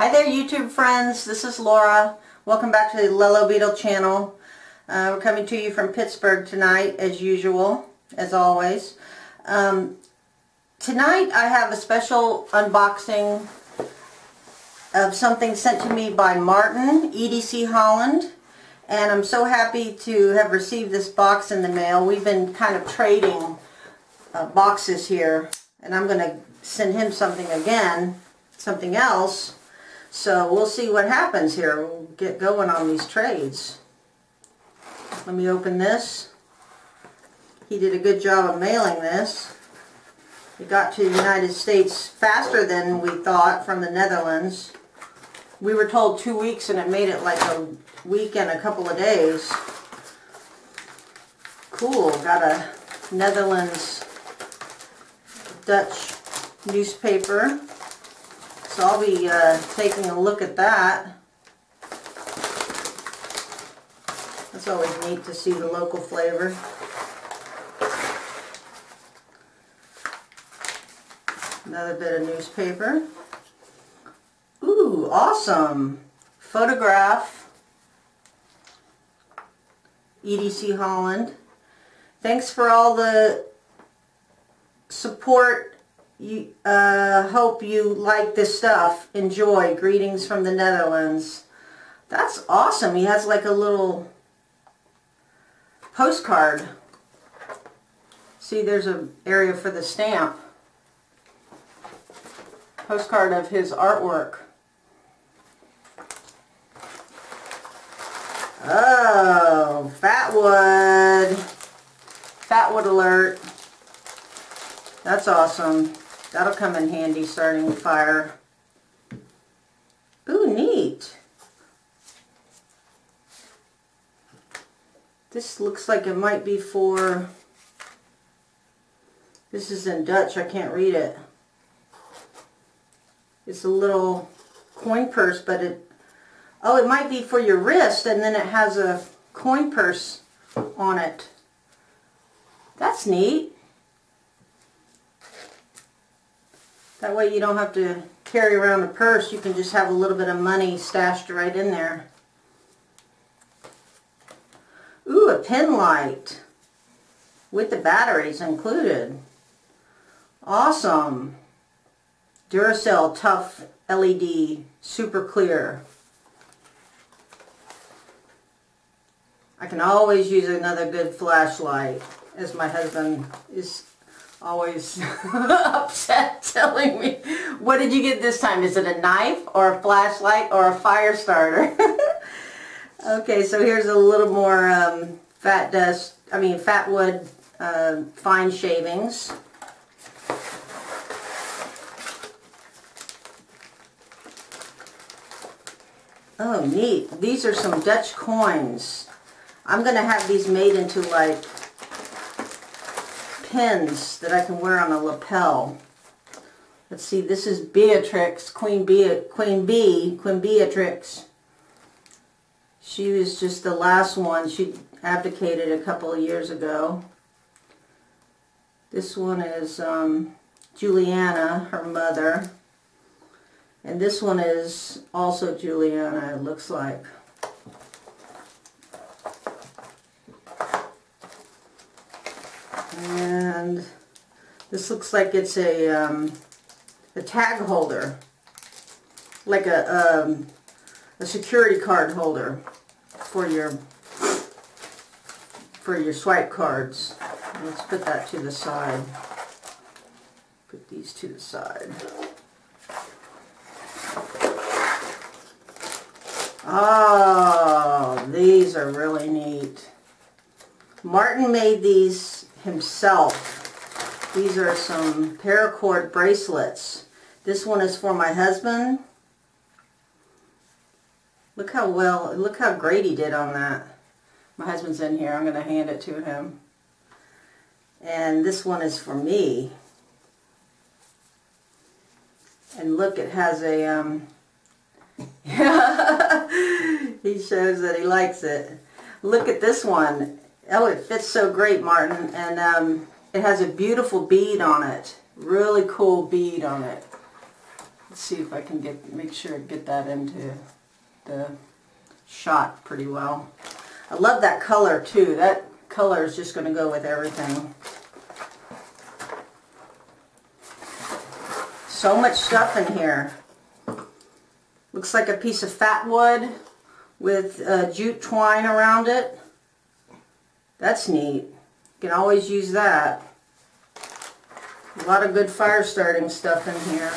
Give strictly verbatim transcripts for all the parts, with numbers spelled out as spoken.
Hi there YouTube friends, this is Laura. Welcome back to the Lellobeetle channel. Uh, we're coming to you from Pittsburgh tonight as usual, as always. Um, tonight I have a special unboxing of something sent to me by Maarten, E D C Holland. And I'm so happy to have received this box in the mail. We've been kind of trading uh, boxes here. And I'm going to send him something again, something else. So we'll see what happens here. We'll get going on these trades. Let me open this. He did a good job of mailing this. It got to the United States faster than we thought from the Netherlands. We were told two weeks and it made it like a week and a couple of days. Cool. Got a Netherlands Dutch newspaper. So I'll be uh, taking a look at that. It's always neat to see the local flavor. Another bit of newspaper. Ooh, awesome! Photograph. E D C Holland. Thanks for all the support. You, uh, hope you like this stuff. Enjoy. Greetings from the Netherlands. That's awesome. He has like a little postcard. See, there's an area for the stamp. Postcard of his artwork. Oh, Fatwood. Fatwood alert. That's awesome. That'll come in handy starting the fire. Ooh, neat. This looks like it might be for... This is in Dutch. I can't read it. It's a little coin purse, but it... Oh, it might be for your wrist, and then it has a coin purse on it. That's neat. That way you don't have to carry around a purse. You can just have a little bit of money stashed right in there. Ooh, a pen light with the batteries included. Awesome. Duracell Tough L E D, super clear. I can always use another good flashlight, as my husband is always upset telling me, what did you get this time? Is it a knife or a flashlight or a fire starter? Okay, so here's a little more um, fat dust, I mean Fatwood uh, fine shavings. Oh, neat. These are some Dutch coins. I'm going to have these made into like pins that I can wear on a lapel. Let's see, this is Beatrix, Queen Bea, Queen Bee, Queen Beatrix. She was just the last one. She abdicated a couple of years ago. This one is um, Juliana, her mother. And this one is also Juliana, it looks like. And this looks like it's a um, a tag holder, like a um, a security card holder for your for your swipe cards. Let's put that to the side. Put these to the side. Oh, these are really neat. Maarten made these himself. These are some paracord bracelets. This one is for my husband. Look how well, look how great he did on that. My husband's in here. I'm going to hand it to him. And this one is for me. And look, it has a, um, he shows that he likes it. Look at this one. Oh, it fits so great, Maarten, and um, it has a beautiful bead on it. Really cool bead on it. Let's see if I can get make sure get that into the shot pretty well. I love that color too. That color is just going to go with everything. So much stuff in here. Looks like a piece of fat wood with uh, jute twine around it. That's neat. You can always use that. A lot of good fire starting stuff in here.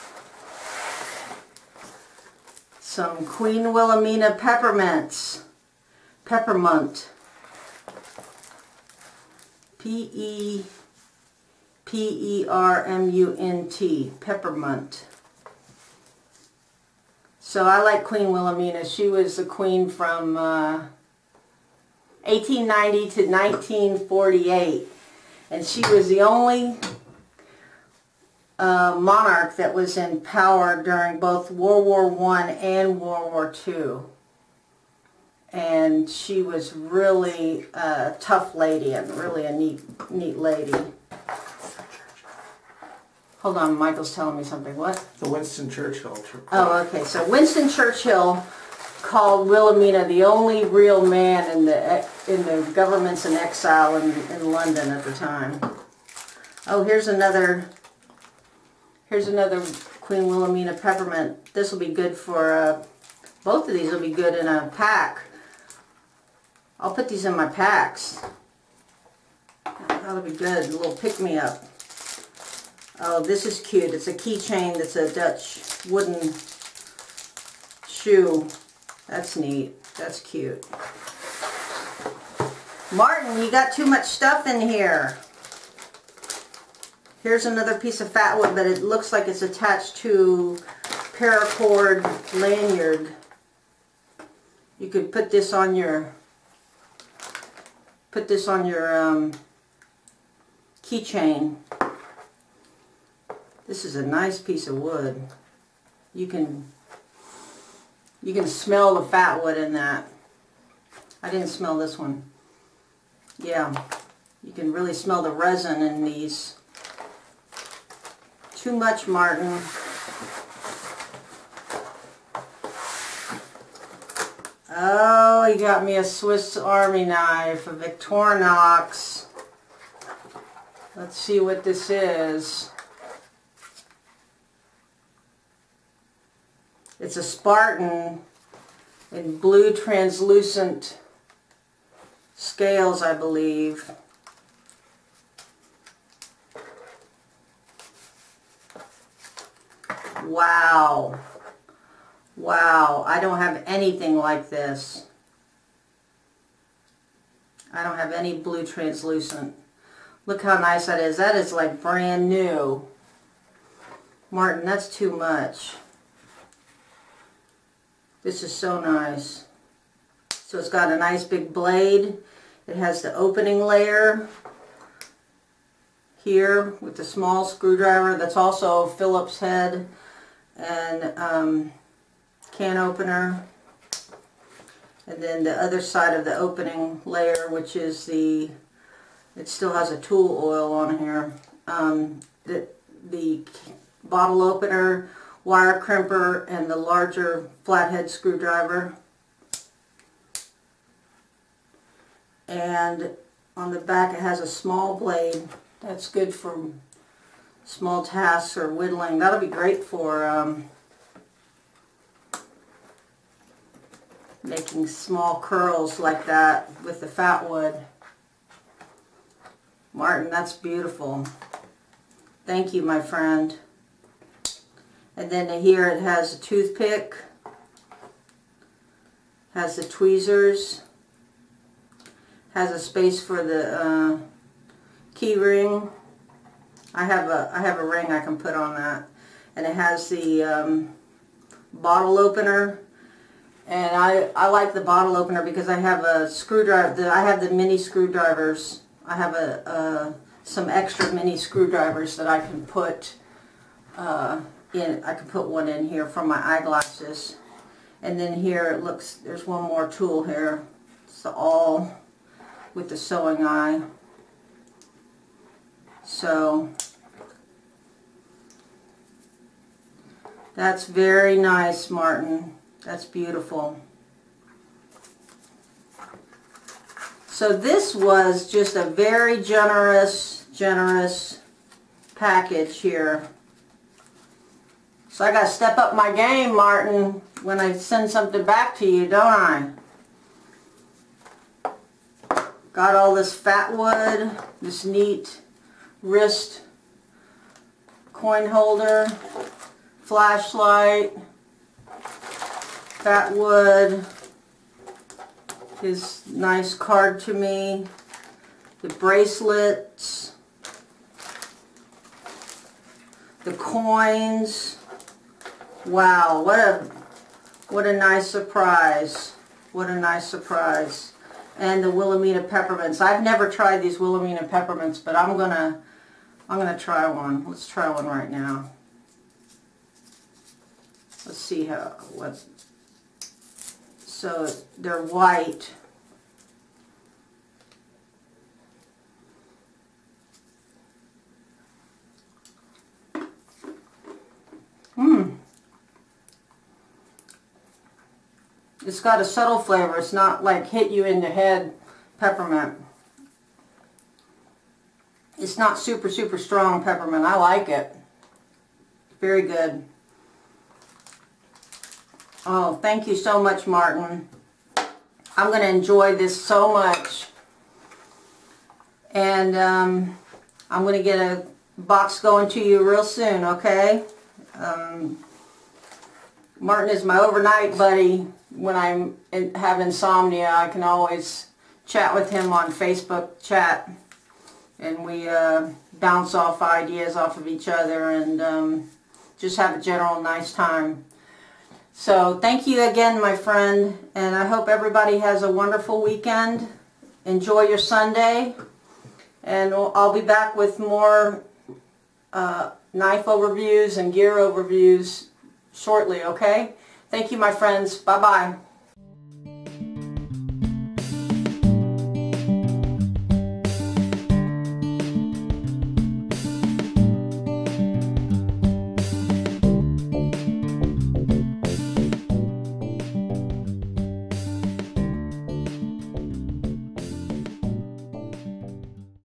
Some Queen Wilhelmina peppermints. Peppermint. P E P E R M U N T. Peppermint. So I like Queen Wilhelmina. She was the queen from uh, eighteen ninety to nineteen forty-eight. And she was the only uh, monarch that was in power during both World War One and World War Two. And she was really a tough lady and really a neat, neat lady. Hold on, Michael's telling me something. What? The Winston Churchill. Oh, okay. So Winston Churchill called Wilhelmina the only real man in the in the governments in exile in, in London at the time. Oh, here's another. Here's another Queen Wilhelmina peppermint. This will be good for. Uh, both of these will be good in a pack. I'll put these in my packs. That'll be good. A little pick me up. Oh, this is cute. It's a keychain that's a Dutch wooden shoe. That's neat. That's cute. Maarten, you got too much stuff in here. Here's another piece of fat wood, but it looks like it's attached to paracord lanyard. You could put this on your put this on your um, keychain. This is a nice piece of wood. You can you can smell the fat wood in that. I didn't smell this one. Yeah, you can really smell the resin in these. Too much, Maarten. Oh, he got me a Swiss Army knife, a Victorinox. Let's see what this is. It's a Spartan in blue translucent scales, I believe. Wow. Wow. I don't have anything like this. I don't have any blue translucent. Look how nice that is. That is like brand new. Maarten, that's too much. This is so nice. So it's got a nice big blade. It has the opening layer here with the small screwdriver. That's also a Phillips head and um, can opener. And then the other side of the opening layer, which is the, it still has a tool oil on here. Um, the, the bottle opener, wire crimper, and the larger flathead screwdriver. And on the back it has a small blade. That's good for small tasks or whittling. That'll be great for um, making small curls like that with the fat wood. Maarten, that's beautiful. Thank you, my friend. And then here it has a toothpick, has the tweezers, has a space for the uh, key ring. I have a I have a ring I can put on that, and it has the um, bottle opener. And I I like the bottle opener because I have a screwdriver. The, I have the mini screwdrivers. I have a uh, some extra mini screwdrivers that I can put. Uh, In, I can put one in here for my eyeglasses. And then here it looks, there's one more tool here. It's the awl with the sewing eye. So That's very nice, Maarten. That's beautiful. So this was just a very generous, generous package here. So I got to step up my game, Maarten, when I send something back to you, don't I? Got all this fat wood, this neat wrist coin holder, flashlight, fat wood, his nice card to me, the bracelets, the coins. Wow, what a what a nice surprise. What a nice surprise. And the Wilhelmina peppermints. I've never tried these Wilhelmina peppermints, but I'm gonna I'm gonna try one. Let's try one right now. Let's see how what. So they're white. Mmm. It's got a subtle flavor. It's not like hit you in the head peppermint. It's not super, super strong peppermint. I like it. Very good. Oh, thank you so much, Maarten. I'm going to enjoy this so much. And um, I'm going to get a box going to you real soon, okay? Um, Maarten is my overnight buddy. When I in, have insomnia, I can always chat with him on Facebook chat. And we uh, bounce off ideas off of each other and um, just have a general nice time. So thank you again, my friend, and I hope everybody has a wonderful weekend. Enjoy your Sunday, and I'll be back with more uh, knife overviews and gear overviews shortly, okay? Thank you, my friends. Bye-bye.